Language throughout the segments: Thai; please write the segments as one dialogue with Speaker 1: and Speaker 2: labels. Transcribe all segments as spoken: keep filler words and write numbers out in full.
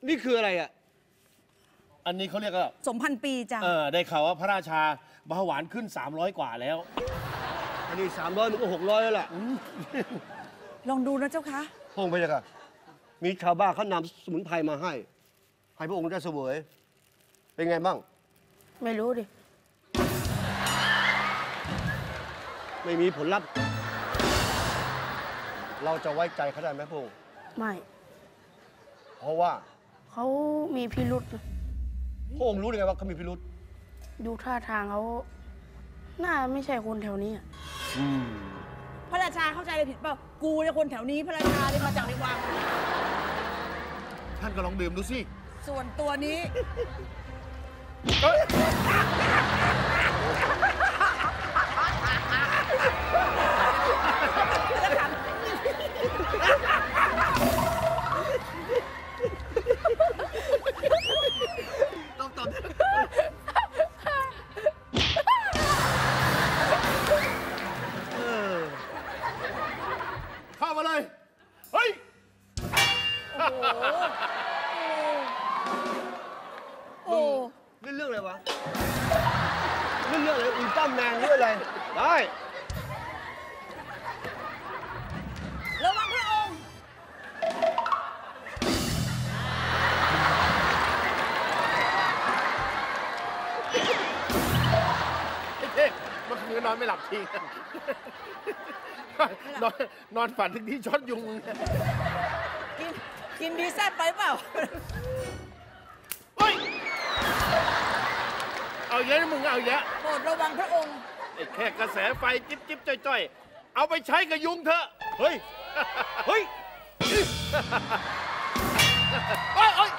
Speaker 1: นี่คืออะไรอ่ะ
Speaker 2: อันนี้เขาเรียกว่า
Speaker 3: สมพันปีจ้ะ
Speaker 2: เออได้ข่าวว่าพระราชาเบาหวานขึ้นสามร้อยกว่าแล้ว
Speaker 1: อันนี้สามร้อยมันก็หกร้อยแล้วล่ะ
Speaker 3: ลองดูนะเจ้าคะ
Speaker 1: พระองค์พระเจ้าค่ะมีชาวบ้านเขานำสมุนไพรมาให้ให้พระองค์ได้เสวยเป็นไงบ้าง
Speaker 4: ไม่รู้ดิ
Speaker 1: ไม่มีผลลัพธ์เราจะไว้ใจเขาได้ไหมพระองค์
Speaker 4: ไม่
Speaker 1: เพราะว่า
Speaker 4: เขามีพิรุษ
Speaker 1: พระองค์รู้ได้ไงว่าเขามีพิรุษ
Speaker 4: ดูท่าทางเขาน่าไม่ใช่คนแถวนี้
Speaker 3: พระราชาเข้าใจอะไรผิดเปล่ากูเนี่ยคนแถวนี้พระราชาเนี่ยมาจากในวัง
Speaker 2: ท่านก็ลองดื่มดูสิ
Speaker 3: ส่วนตัวนี้
Speaker 2: ต้องตอบเข้ามาเลยเฮ้ย
Speaker 3: โอ้โห
Speaker 1: เรื่องเรื่องอะไรวะเรื่องเรื่องอะไรอุลตร้าแมนเรื่องอะไรได้
Speaker 3: ระวังพระองค์
Speaker 2: เฮ้ยเมื่อคืนนอนไม่หลับทีนอนนอนฝันถึงที่ช็อตยุง
Speaker 3: กินกินดีแซ่บไปเปล่า
Speaker 2: เฮ้ยเอาเยอะนะมึงเอาเยอะ
Speaker 3: โปรดระวังพระองค์
Speaker 2: ไอ้แค่กระแสไฟจิ๊บจิ๊บจ้อยๆเอาไปใช้กับยุงเถอะเฮ้ยเฮ้ยเฮ้ยเฮ้ย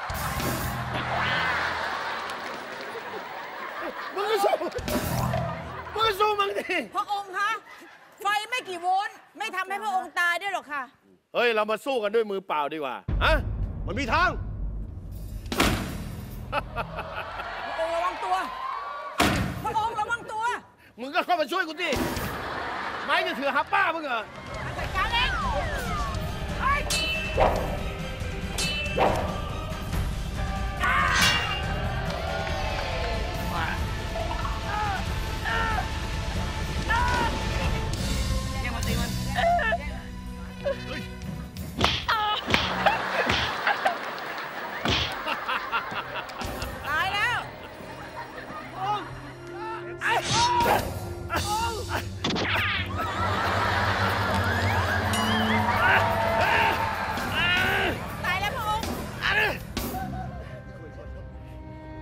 Speaker 2: มึงก็สู้มึงก็สู้มึงดิ
Speaker 3: พระองค์คะไฟไม่กี่โวลต์ไม่ทำให้พระองค์ตายได้หรอกค่ะ
Speaker 2: เฮ้ยเรามาสู้กันด้วยมือเปล่าดีกว่าฮะ
Speaker 1: มันมีทาง
Speaker 3: พระองค์ระวังตัวพระองค์ระวังตัว
Speaker 2: มึงก็เข้ามาช่วยกูดิไม้จะถือหาป้ามึงเหรอ